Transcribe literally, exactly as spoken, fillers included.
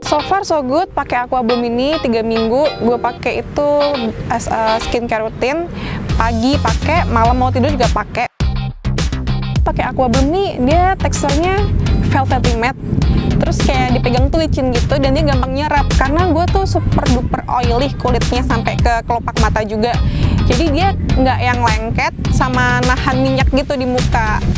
So far so good, pakai Aqua Bloom ini tiga minggu. Gue pakai itu as a skincare rutin. Pagi pakai, malam mau tidur juga pakai. Pakai Aqua Bloom nih, dia teksturnya velvety matte. Terus kayak dipegang tuh licin gitu dan dia gampang nyerap. Karena gue tuh super duper oily kulitnya sampai ke kelopak mata juga. Jadi dia nggak yang lengket sama nahan minyak gitu di muka.